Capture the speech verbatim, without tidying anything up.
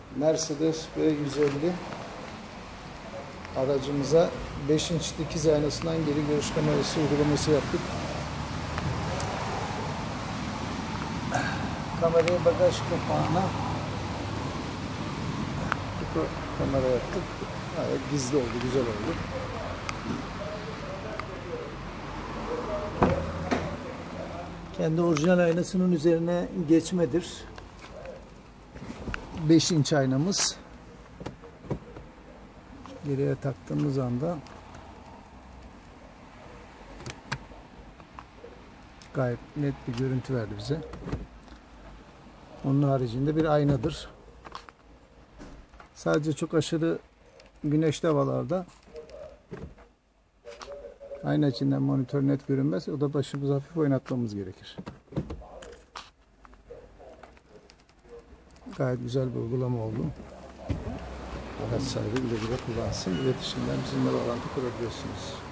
Mercedes B yüz elli aracımıza beş inç dikiz aynasından geri görüş kamerası uygulaması yaptık. Kamerayı bagaj kapağına kamera yaptık. Gayet gizli oldu, güzel oldu. Kendi orijinal aynasının üzerine geçmedir. beş inç aynamız. Geriye taktığımız anda gayet net bir görüntü verdi bize. Onun haricinde bir aynadır. Sadece çok aşırı güneşli havalarda ayna içinden monitör net görünmez. O da başımızı hafif oynatmamız gerekir. Gayet güzel bir uygulama oldu. Araç sahibi güle güle kullansın. İletişimden bizimle bağlantı kurabiliyorsunuz.